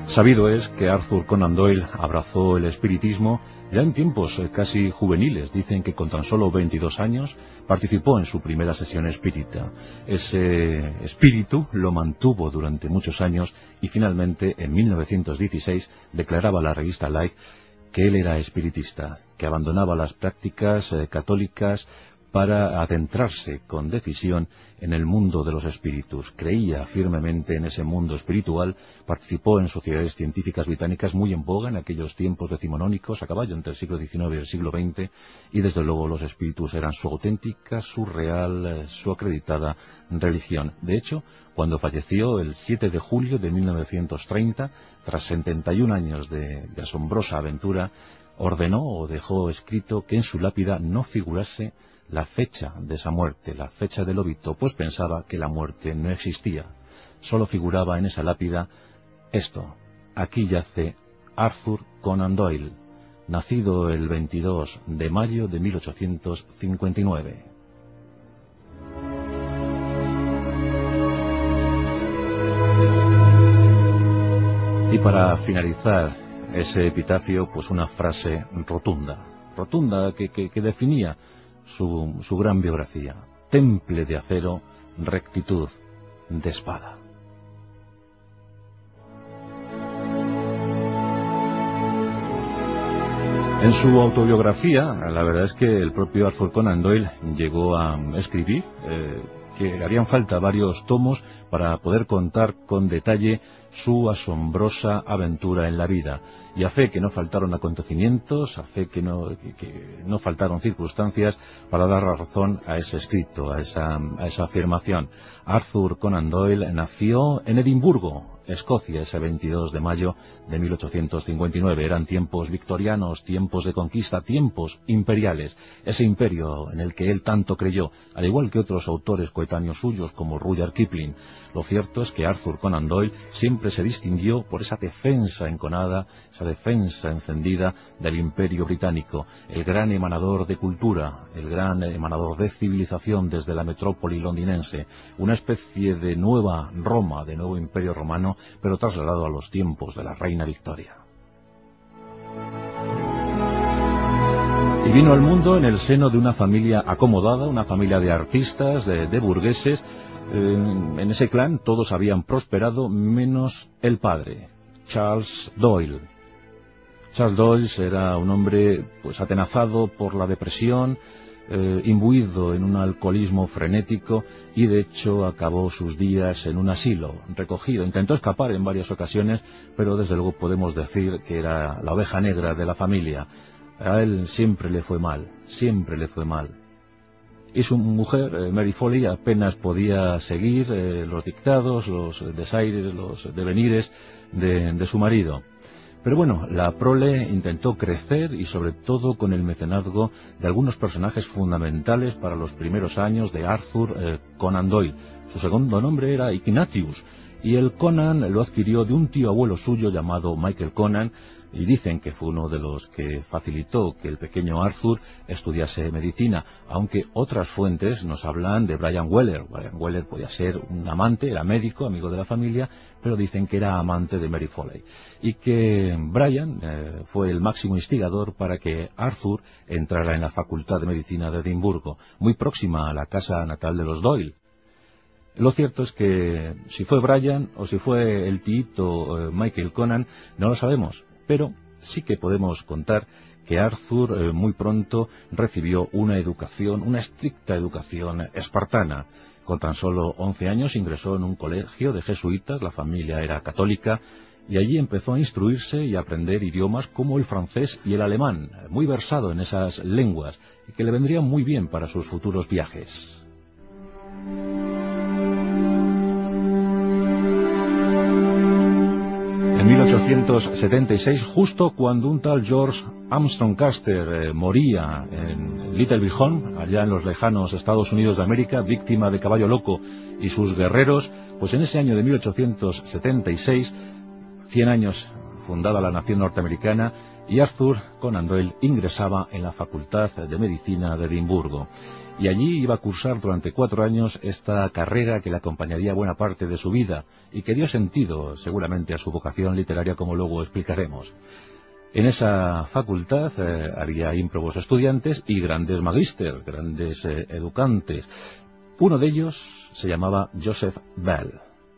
Sabido es que Arthur Conan Doyle abrazó el espiritismo ya en tiempos casi juveniles. Dicen que con tan solo 22 años participó en su primera sesión espírita. Ese espíritu lo mantuvo durante muchos años y finalmente en 1916 declaraba a la revista Life que él era espiritista, que abandonaba las prácticas católicas para adentrarse con decisión en el mundo de los espíritus. Creía firmemente en ese mundo espiritual, participó en sociedades científicas británicas muy en boga en aquellos tiempos decimonónicos, a caballo entre el siglo XIX y el siglo XX, y desde luego los espíritus eran su auténtica, su real, su acreditada religión. De hecho, cuando falleció el 7 de julio de 1930, tras 71 años de asombrosa aventura, ordenó o dejó escrito que en su lápida no figurase la fecha de esa muerte, la fecha del óbito, pues pensaba que la muerte no existía. Solo figuraba en esa lápida esto: aquí yace Arthur Conan Doyle, nacido el 22 de mayo de 1859. Y para finalizar ese epitafio, pues una frase rotunda que definía su gran biografía: temple de acero, rectitud de espada. En su autobiografía, la verdad es que el propio Arthur Conan Doyle llegó a escribir que harían falta varios tomos para poder contar con detalle su asombrosa aventura en la vida. Y a fe que no faltaron acontecimientos, a fe que no faltaron circunstancias para dar razón a ese escrito, a esa afirmación. Arthur Conan Doyle nació en Edimburgo, Escocia, ese 22 de mayo de 1859. Eran tiempos victorianos, tiempos de conquista, tiempos imperiales. Ese imperio en el que él tanto creyó, al igual que otros autores coetáneos suyos como Rudyard Kipling. Lo cierto es que Arthur Conan Doyle siempre se distinguió por esa defensa enconada, esa defensa encendida del imperio británico, el gran emanador de cultura, el gran emanador de civilización desde la metrópoli londinense, una especie de nueva Roma, de nuevo imperio romano, pero trasladado a los tiempos de la reina Victoria. Y vino al mundo en el seno de una familia acomodada, una familia de artistas, de burgueses. En ese clan todos habían prosperado menos el padre, Charles Doyle. Charles Doyle era un hombre pues atenazado por la depresión, imbuido en un alcoholismo frenético, y de hecho acabó sus días en un asilo, recogido. Intentó escapar en varias ocasiones, pero desde luego podemos decir que era la oveja negra de la familia. A él siempre le fue mal, siempre le fue mal. Y su mujer, Mary Foley, apenas podía seguir los dictados, los desaires, los devenires de su marido. Pero bueno, la prole intentó crecer, y sobre todo con el mecenazgo de algunos personajes fundamentales para los primeros años de Arthur Conan Doyle. Su segundo nombre era Ignatius, y el Conan lo adquirió de un tío abuelo suyo llamado Michael Conan, y dicen que fue uno de los que facilitó que el pequeño Arthur estudiase medicina, aunque otras fuentes nos hablan de Brian Weller. Brian Weller podía ser un amante, era médico, amigo de la familia, pero dicen que era amante de Mary Foley, y que Brian fue el máximo instigador para que Arthur entrara en la Facultad de Medicina de Edimburgo, muy próxima a la casa natal de los Doyle. Lo cierto es que si fue Brian o si fue el tíito Michael Conan, no lo sabemos, pero sí que podemos contar que Arthur muy pronto recibió una educación, una estricta educación espartana. Con tan solo 11 años ingresó en un colegio de jesuitas, la familia era católica, y allí empezó a instruirse y a aprender idiomas como el francés y el alemán, muy versado en esas lenguas, y que le vendrían muy bien para sus futuros viajes. En 1876, justo cuando un tal George Armstrong Custer moría en Little Bighorn, allá en los lejanos Estados Unidos de América, víctima de caballo loco y sus guerreros, pues en ese año de 1876, 100 años fundada la nación norteamericana, y Arthur Conan Doyle ingresaba en la Facultad de Medicina de Edimburgo. Y allí iba a cursar durante 4 años esta carrera que le acompañaría buena parte de su vida y que dio sentido seguramente a su vocación literaria, como luego explicaremos. En esa facultad había ímprobos estudiantes y grandes magíster, grandes educantes. Uno de ellos se llamaba Joseph Bell.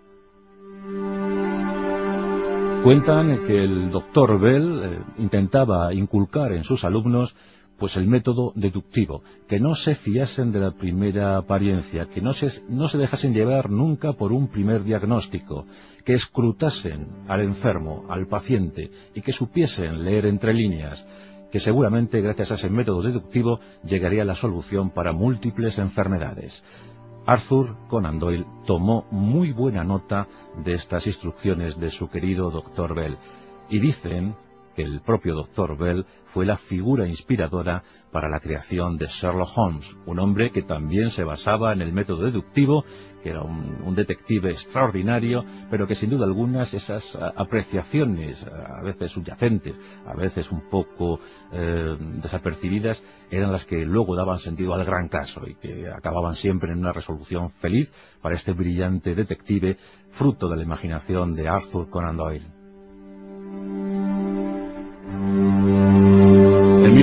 Cuentan que el doctor Bell intentaba inculcar en sus alumnos pues el método deductivo, que no se fiasen de la primera apariencia, que no se dejasen llevar nunca por un primer diagnóstico, que escrutasen al enfermo, al paciente, y que supiesen leer entre líneas, que seguramente gracias a ese método deductivo llegaría a la solución para múltiples enfermedades. Arthur Conan Doyle tomó muy buena nota de estas instrucciones de su querido doctor Bell, y dicen que el propio doctor Bell fue la figura inspiradora para la creación de Sherlock Holmes, un hombre que también se basaba en el método deductivo, que era un detective extraordinario, pero que sin duda algunas esas apreciaciones, a veces subyacentes, a veces un poco desapercibidas, eran las que luego daban sentido al gran caso y que acababan siempre en una resolución feliz para este brillante detective, fruto de la imaginación de Arthur Conan Doyle. En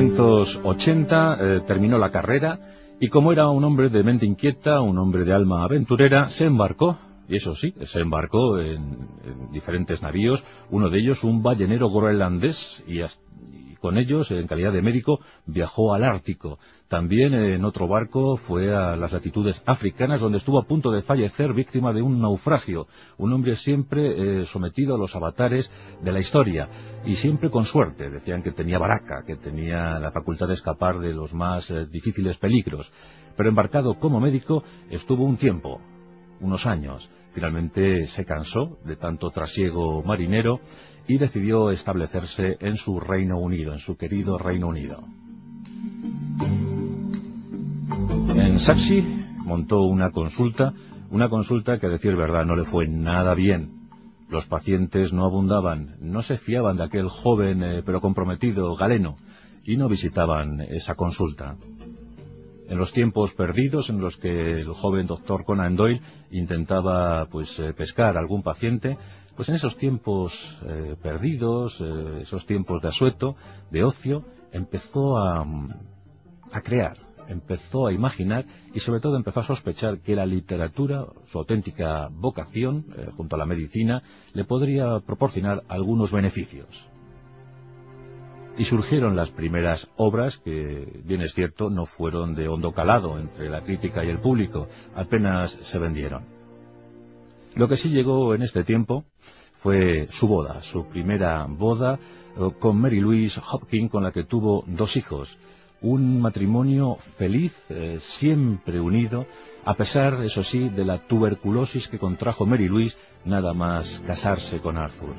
1880 terminó la carrera y como era un hombre de mente inquieta, un hombre de alma aventurera, se embarcó, y eso sí, se embarcó en diferentes navíos, uno de ellos un ballenero groenlandés, y con ellos, en calidad de médico, viajó al Ártico. También en otro barco fue a las latitudes africanas, donde estuvo a punto de fallecer víctima de un naufragio. Un hombre siempre sometido a los avatares de la historia, y siempre con suerte. Decían que tenía baraca, que tenía la facultad de escapar de los más difíciles peligros. Pero embarcado como médico estuvo un tiempo, unos años. Finalmente se cansó de tanto trasiego marinero y decidió establecerse en su Reino Unido, en su querido Reino Unido. En Saxi montó una consulta que a decir verdad no le fue nada bien. Los pacientes no abundaban, no se fiaban de aquel joven pero comprometido galeno y no visitaban esa consulta. En los tiempos perdidos en los que el joven doctor Conan Doyle intentaba pescar a algún paciente, pues en esos tiempos perdidos, esos tiempos de asueto, de ocio, empezó a crear, empezó a imaginar y sobre todo empezó a sospechar que la literatura, su auténtica vocación, junto a la medicina, le podría proporcionar algunos beneficios. Y surgieron las primeras obras que, bien es cierto, no fueron de hondo calado entre la crítica y el público, apenas se vendieron. Lo que sí llegó en este tiempo fue su boda, su primera boda con Mary Louise Hopkins, con la que tuvo 2 hijos. Un matrimonio feliz, siempre unido, a pesar, eso sí, de la tuberculosis que contrajo Mary Louise nada más casarse con Arthur.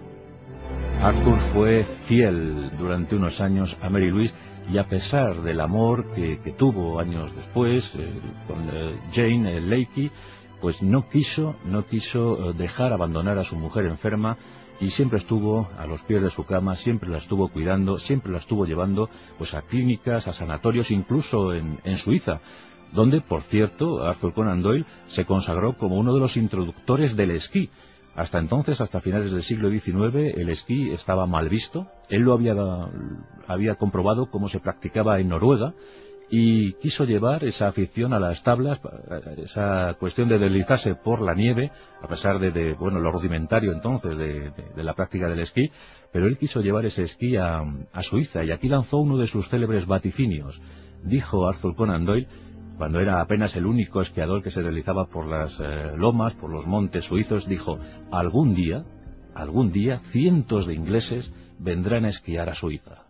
Arthur fue fiel durante unos años a Mary Louise y a pesar del amor que tuvo años después con Jane Leakey, pues no quiso dejar abandonar a su mujer enferma y siempre estuvo a los pies de su cama, siempre la estuvo cuidando, siempre la estuvo llevando pues a clínicas, a sanatorios, incluso en Suiza, donde, por cierto, Arthur Conan Doyle se consagró como uno de los introductores del esquí. Hasta entonces, hasta finales del siglo XIX, el esquí estaba mal visto. Él lo había comprobado cómo se practicaba en Noruega y quiso llevar esa afición a las tablas, esa cuestión de deslizarse por la nieve, a pesar de lo rudimentario entonces de la práctica del esquí, pero él quiso llevar ese esquí a Suiza y aquí lanzó uno de sus célebres vaticinios. Dijo Arthur Conan Doyle, cuando era apenas el único esquiador que se deslizaba por las lomas, por los montes suizos, dijo: algún día, cientos de ingleses vendrán a esquiar a Suiza.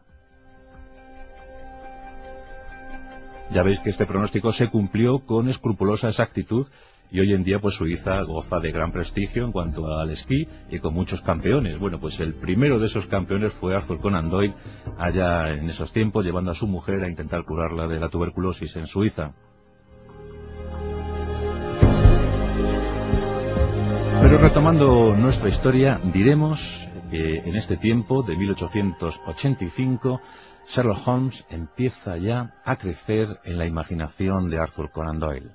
Ya veis que este pronóstico se cumplió con escrupulosa exactitud y hoy en día pues Suiza goza de gran prestigio en cuanto al esquí y con muchos campeones. Bueno, pues el primero de esos campeones fue Arthur Conan Doyle, allá en esos tiempos, llevando a su mujer a intentar curarla de la tuberculosis en Suiza. Pero retomando nuestra historia, diremos En este tiempo, de 1885, Sherlock Holmes empieza ya a crecer en la imaginación de Arthur Conan Doyle.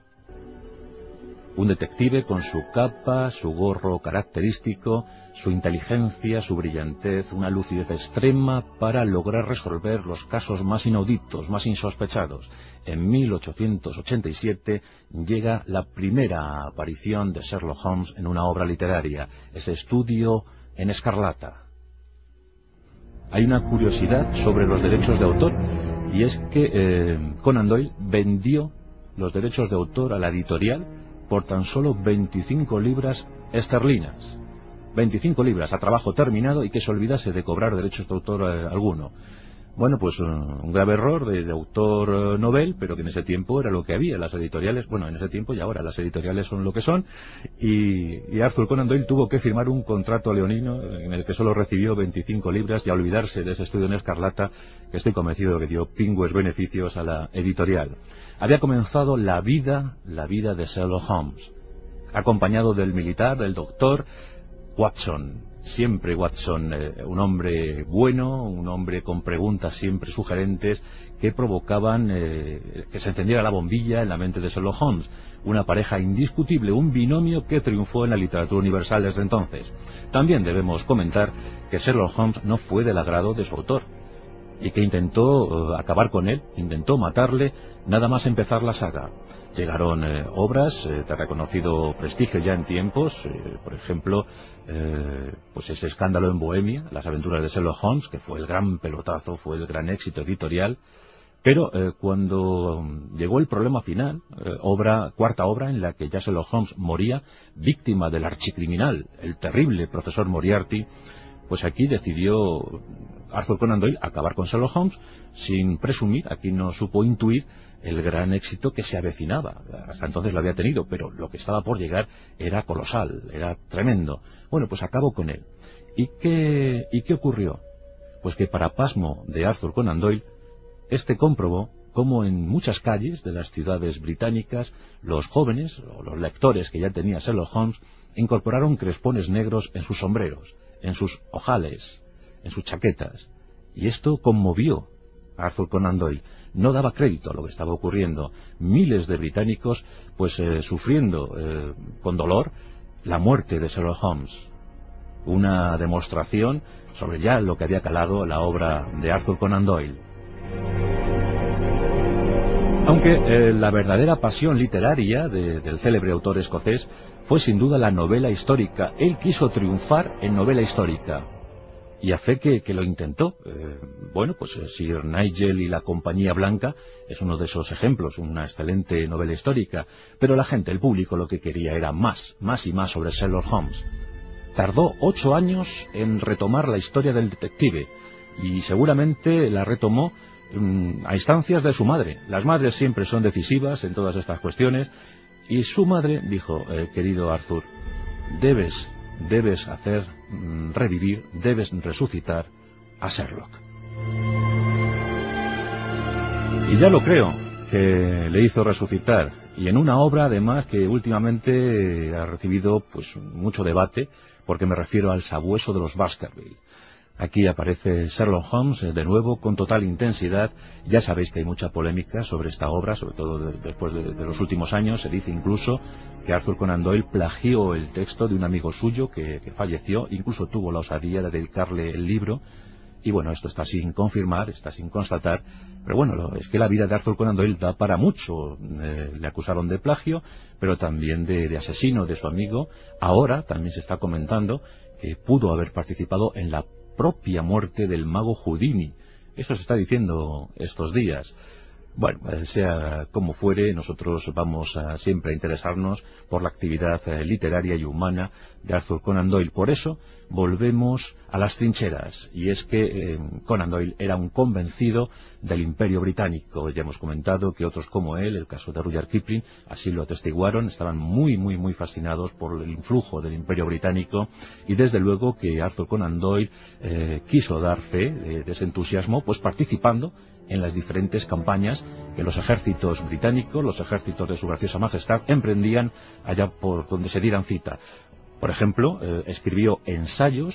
Un detective con su capa, su gorro característico, su inteligencia, su brillantez, una lucidez extrema para lograr resolver los casos más inauditos, más insospechados. En 1887 llega la primera aparición de Sherlock Holmes en una obra literaria, ese Estudio en Escarlata. Hay una curiosidad sobre los derechos de autor, y es que Conan Doyle vendió los derechos de autor a la editorial por tan solo 25 libras esterlinas. 25 libras a trabajo terminado y que se olvidase de cobrar derechos de autor alguno. Bueno, pues un grave error de autor novel, pero que en ese tiempo era lo que había. Las editoriales, bueno, en ese tiempo y ahora las editoriales son lo que son, y Arthur Conan Doyle tuvo que firmar un contrato leonino en el que solo recibió 25 libras y a olvidarse de ese Estudio en Escarlata, que estoy convencido de que dio pingües beneficios a la editorial. Había comenzado la vida de Sherlock Holmes, acompañado del militar, del doctor Watson. Siempre Watson, un hombre bueno, un hombre con preguntas siempre sugerentes que provocaban que se encendiera la bombilla en la mente de Sherlock Holmes. Una pareja indiscutible, un binomio que triunfó en la literatura universal desde entonces. También debemos comentar que Sherlock Holmes no fue del agrado de su autor y que intentó acabar con él, intentó matarle nada más empezar la saga. Llegaron obras de reconocido prestigio ya en tiempos, por ejemplo, pues ese Escándalo en Bohemia, Las aventuras de Sherlock Holmes, que fue el gran pelotazo, fue el gran éxito editorial. Pero cuando llegó el problema final, cuarta obra en la que ya Sherlock Holmes moría, víctima del archicriminal, el terrible profesor Moriarty, pues aquí decidió Arthur Conan Doyle acabar con Sherlock Holmes sin presumir. Aquí no supo intuir el gran éxito que se avecinaba. Hasta entonces lo había tenido, pero lo que estaba por llegar era colosal, era tremendo. Bueno, pues acabó con él. ¿Y qué ocurrió? Pues que para pasmo de Arthur Conan Doyle, este comprobó cómo en muchas calles de las ciudades británicas los jóvenes o los lectores que ya tenía Sherlock Holmes incorporaron crespones negros en sus sombreros, en sus ojales, en sus chaquetas. Y esto conmovió a Arthur Conan Doyle. No daba crédito a lo que estaba ocurriendo. Miles de británicos pues sufriendo con dolor la muerte de Sherlock Holmes. Una demostración sobre ya lo que había calado la obra de Arthur Conan Doyle. Aunque la verdadera pasión literaria del célebre autor escocés fue sin duda la novela histórica. Él quiso triunfar en novela histórica. Y a fe que lo intentó. Bueno, pues Sir Nigel y la Compañía Blanca es uno de esos ejemplos, una excelente novela histórica. Pero la gente, el público, lo que quería era más y más sobre Sherlock Holmes. Tardó 8 años en retomar la historia del detective, y seguramente la retomó a instancias de su madre. Las madres siempre son decisivas en todas estas cuestiones, y su madre dijo: querido Arthur, debes hacer revivir, debes resucitar a Sherlock. Y ya lo creo, que le hizo resucitar, y en una obra además que últimamente ha recibido pues mucho debate, porque me refiero al Sabueso de los Baskerville. Aquí aparece Sherlock Holmes de nuevo con total intensidad. Ya sabéis que hay mucha polémica sobre esta obra, sobre todo después de los últimos años. Se dice incluso que Arthur Conan Doyle plagió el texto de un amigo suyo que falleció, incluso tuvo la osadía de dedicarle el libro. Y bueno, esto está sin confirmar, está sin constatar, pero bueno, es que la vida de Arthur Conan Doyle da para mucho. Le acusaron de plagio, pero también de asesino de su amigo. Ahora también se está comentando que pudo haber participado en la propia muerte del mago Houdini. Eso se está diciendo estos días. Bueno, sea como fuere, nosotros vamos siempre a interesarnos por la actividad literaria y humana de Arthur Conan Doyle. Por eso volvemos a las trincheras, y es que Conan Doyle era un convencido del Imperio Británico. Ya hemos comentado que otros como él, el caso de Rudyard Kipling, así lo atestiguaron, estaban muy fascinados por el influjo del Imperio Británico, y desde luego que Arthur Conan Doyle quiso dar fe de ese entusiasmo, pues participando en las diferentes campañas que los ejércitos británicos, los ejércitos de su graciosa majestad, emprendían allá por donde se dieran cita. Por ejemplo, escribió ensayos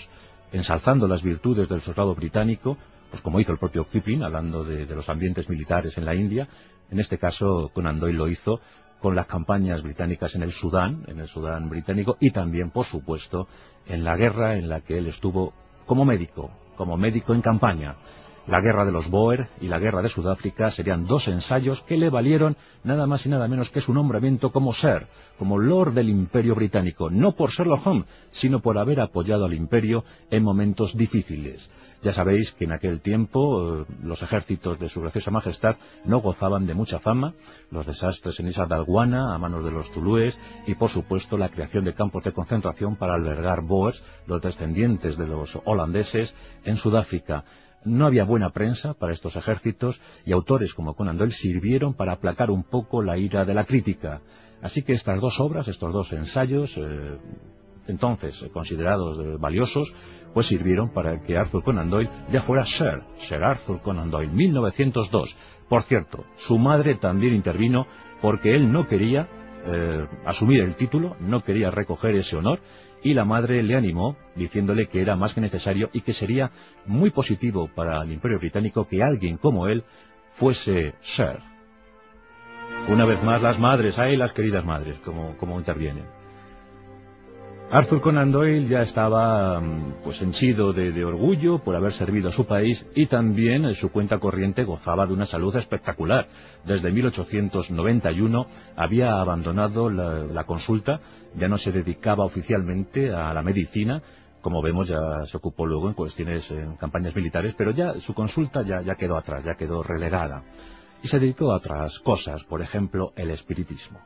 ensalzando las virtudes del soldado británico, pues como hizo el propio Kipling, hablando de los ambientes militares en la India. En este caso, Conan Doyle lo hizo con las campañas británicas en el Sudán británico, y también, por supuesto, en la guerra en la que él estuvo como médico en campaña. La guerra de los Boer y la guerra de Sudáfrica serían dos ensayos que le valieron nada más y nada menos que su nombramiento como Sir, como Lord del Imperio Británico, no por Sherlock Holmes, sino por haber apoyado al Imperio en momentos difíciles. Ya sabéis que en aquel tiempo los ejércitos de su graciosa majestad no gozaban de mucha fama, los desastres en Isla de Alguana a manos de los zulúes y por supuesto la creación de campos de concentración para albergar Boers, los descendientes de los holandeses, en Sudáfrica. No había buena prensa para estos ejércitos y autores como Conan Doyle sirvieron para aplacar un poco la ira de la crítica. Así que estas dos obras, estos dos ensayos, entonces considerados valiosos, pues sirvieron para que Arthur Conan Doyle ya fuera Sir Arthur Conan Doyle, 1902. Por cierto, su madre también intervino porque él no quería asumir el título, no quería recoger ese honor, y la madre le animó diciéndole que era más que necesario y que sería muy positivo para el Imperio Británico que alguien como él fuese Sir. Una vez más las madres, las queridas madres, como intervienen. Arthur Conan Doyle ya estaba pues henchido de orgullo por haber servido a su país, y también en su cuenta corriente gozaba de una salud espectacular. Desde 1891 había abandonado la consulta, ya no se dedicaba oficialmente a la medicina. Como vemos, ya se ocupó luego en cuestiones, en campañas militares, pero ya su consulta ya quedó atrás, ya quedó relegada. Y se dedicó a otras cosas, por ejemplo, el espiritismo.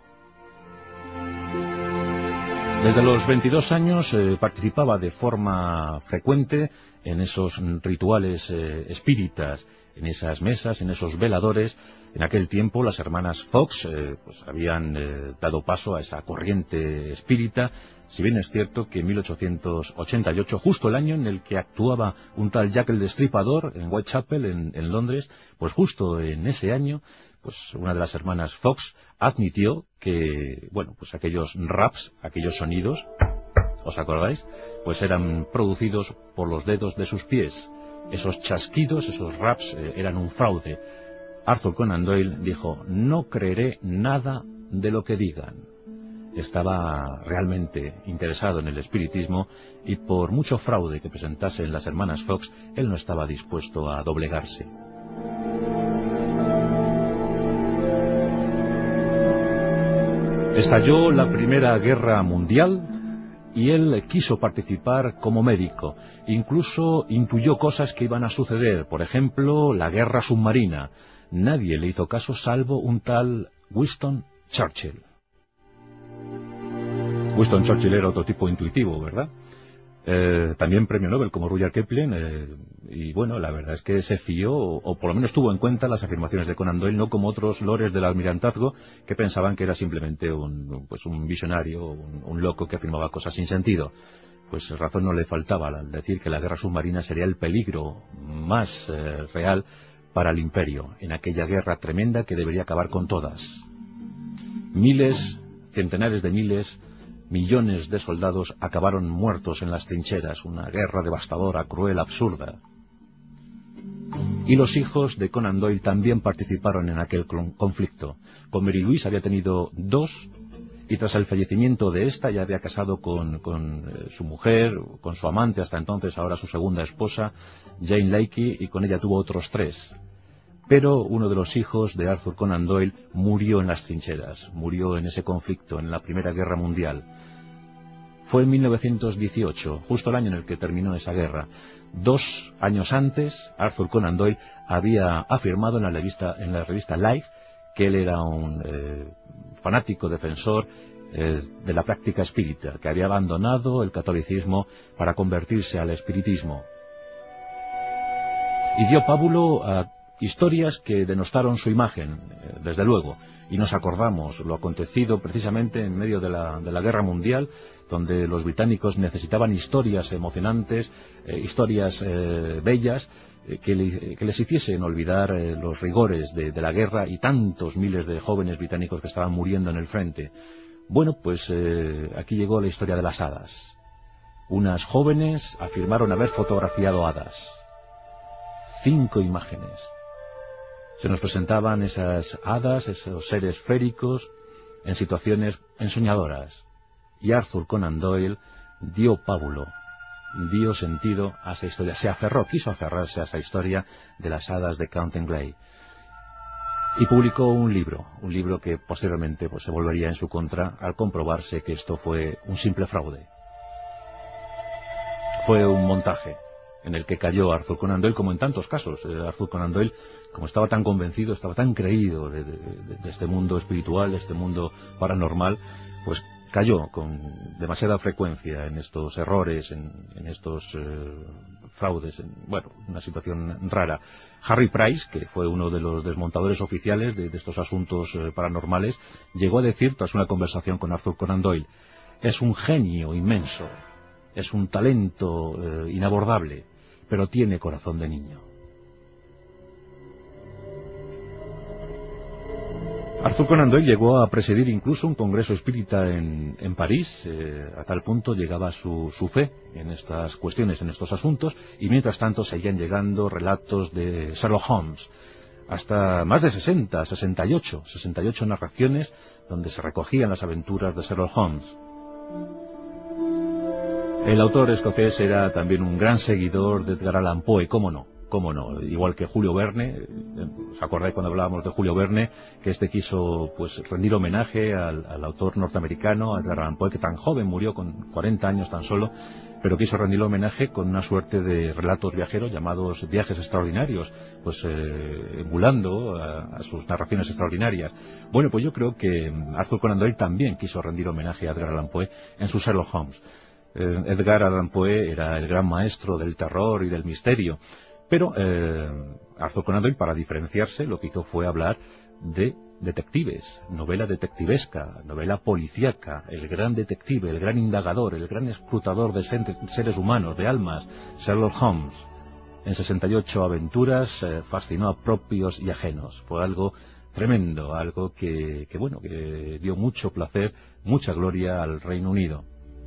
Desde los 22 años participaba de forma frecuente en esos rituales espíritas, en esas mesas, en esos veladores. En aquel tiempo las hermanas Fox pues habían dado paso a esa corriente espírita, si bien es cierto que en 1888, justo el año en el que actuaba un tal Jack el Destripador en Whitechapel, en Londres, pues justo en ese año, pues una de las hermanas Fox admitió que, bueno, pues aquellos raps, aquellos sonidos, ¿os acordáis? Pues eran producidos por los dedos de sus pies. Esos chasquidos, esos raps, eran un fraude. Arthur Conan Doyle dijo: no creeré nada de lo que digan. Estaba realmente interesado en el espiritismo, y por mucho fraude que presentasen las hermanas Fox, él no estaba dispuesto a doblegarse. Estalló la Primera Guerra Mundial y él quiso participar como médico. Incluso intuyó cosas que iban a suceder, por ejemplo, la guerra submarina. Nadie le hizo caso salvo un tal Winston Churchill. Winston Churchill era otro tipo intuitivo, ¿verdad? También premio Nobel como Rudyard Kipling, y bueno, la verdad es que se fió, o por lo menos tuvo en cuenta las afirmaciones de Conan Doyle, no como otros lores del almirantazgo que pensaban que era simplemente un visionario, un loco que afirmaba cosas sin sentido. Pues razón no le faltaba al decir que la guerra submarina sería el peligro más real para el imperio, en aquella guerra tremenda que debería acabar con todas. Miles, centenares de miles, millones de soldados acabaron muertos en las trincheras, una guerra devastadora, cruel, absurda. Y los hijos de Conan Doyle también participaron en aquel conflicto. Con Mary Louise había tenido dos, y tras el fallecimiento de esta ya había casado con su mujer, con su amante hasta entonces, ahora su segunda esposa, Jane Leakey, y con ella tuvo otros 3. Pero uno de los hijos de Arthur Conan Doyle murió en las trincheras, murió en ese conflicto, en la Primera Guerra Mundial. Fue en 1918, justo el año en el que terminó esa guerra. 2 años antes, Arthur Conan Doyle había afirmado en la revista Life que él era un fanático defensor de la práctica espírita, que había abandonado el catolicismo para convertirse al espiritismo. Y dio pábulo a historias que denostaron su imagen, desde luego, y nos acordamos lo acontecido precisamente en medio de la Guerra Mundial, donde los británicos necesitaban historias emocionantes, historias bellas, que les hiciesen olvidar los rigores de la guerra y tantos miles de jóvenes británicos que estaban muriendo en el frente. Bueno, pues aquí llegó la historia de las hadas. Unas jóvenes afirmaron haber fotografiado hadas. 5 imágenes. Se nos presentaban esas hadas, esos seres féricos, en situaciones ensoñadoras. Y Arthur Conan Doyle dio pábulo, dio sentido a esa historia. Se aferró, quiso aferrarse a esa historia de las hadas de Canterbury. Y publicó un libro que posteriormente pues, se volvería en su contra al comprobarse que esto fue un simple fraude. Fue un montaje en el que cayó Arthur Conan Doyle, como en tantos casos. Arthur Conan Doyle, como estaba tan convencido, estaba tan creído de este mundo espiritual, de este mundo paranormal, pues cayó con demasiada frecuencia en estos errores, en estos fraudes, bueno, una situación rara. Harry Price, que fue uno de los desmontadores oficiales de estos asuntos paranormales, llegó a decir, tras una conversación con Arthur Conan Doyle, es un genio inmenso, es un talento inabordable, pero tiene corazón de niño. Arthur Conan Doyle llegó a presidir incluso un congreso espírita en París, a tal punto llegaba su fe en estas cuestiones, en estos asuntos, y mientras tanto seguían llegando relatos de Sherlock Holmes, hasta más de 68 narraciones donde se recogían las aventuras de Sherlock Holmes. El autor escocés era también un gran seguidor de Edgar Allan Poe, cómo no, igual que Julio Verne. ¿Os acordáis cuando hablábamos de Julio Verne? Que quiso pues rendir homenaje al autor norteamericano, a Edgar Allan Poe, que tan joven murió, con 40 años tan solo, pero quiso rendir homenaje con una suerte de relatos viajeros llamados viajes extraordinarios, pues emulando a sus narraciones extraordinarias. Bueno, pues yo creo que Arthur Conan Doyle también quiso rendir homenaje a Edgar Allan Poe en su Sherlock Holmes. Edgar Allan Poe era el gran maestro del terror y del misterio, pero Arthur Conan Doyle, para diferenciarse, lo que hizo fue hablar de detectives, novela detectivesca, novela policíaca, el gran detective, el gran indagador, el gran escrutador de seres humanos, de almas, Sherlock Holmes. En 68 aventuras fascinó a propios y ajenos. Fue algo tremendo, algo que dio mucho placer, mucha gloria al Reino Unido.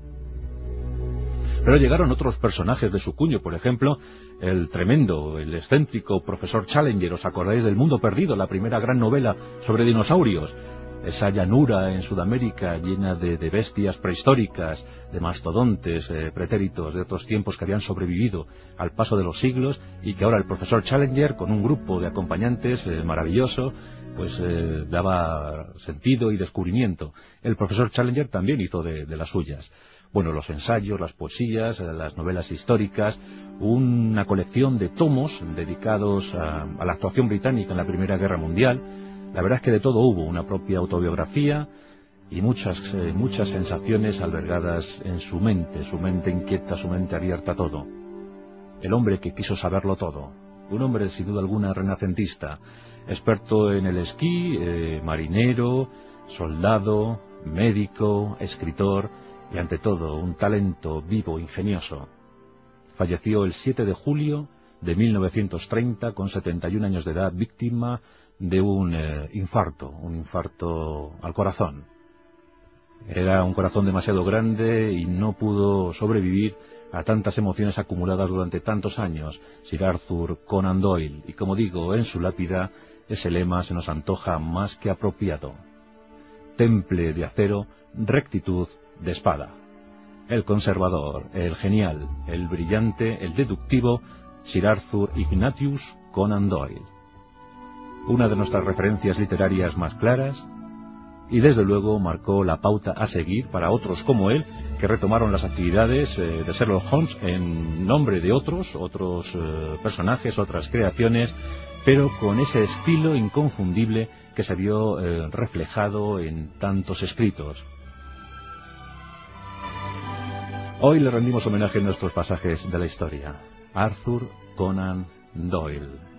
Pero llegaron otros personajes de su cuño, por ejemplo, el tremendo, el excéntrico profesor Challenger. ¿Os acordáis del Mundo Perdido, la primera gran novela sobre dinosaurios? Esa llanura en Sudamérica llena de bestias prehistóricas, de mastodontes, pretéritos de otros tiempos que habían sobrevivido al paso de los siglos, y que ahora el profesor Challenger, con un grupo de acompañantes maravilloso, pues daba sentido y descubrimiento. El profesor Challenger también hizo de las suyas. Bueno, los ensayos, las poesías, las novelas históricas, una colección de tomos dedicados a la actuación británica en la Primera Guerra Mundial. La verdad es que de todo hubo, una propia autobiografía y muchas sensaciones albergadas en su mente inquieta, su mente abierta a todo. El hombre que quiso saberlo todo, un hombre sin duda alguna renacentista, experto en el esquí, marinero, soldado, médico, escritor, y ante todo un talento vivo, ingenioso. Falleció el 7 de julio de 1930 con 71 años de edad, víctima de un infarto al corazón. Era un corazón demasiado grande y no pudo sobrevivir a tantas emociones acumuladas durante tantos años. Sir Arthur Conan Doyle, y como digo, en su lápida ese lema se nos antoja más que apropiado: temple de acero, rectitud de espada. El conservador, el genial, el brillante, el deductivo, Sir Arthur Ignatius Conan Doyle. Una de nuestras referencias literarias más claras, y desde luego marcó la pauta a seguir para otros como él, que retomaron las actividades de Sherlock Holmes en nombre de otros personajes, otras creaciones, pero con ese estilo inconfundible que se vio reflejado en tantos escritos. Hoy le rendimos homenaje en nuestros pasajes de la historia. Arthur Conan Doyle.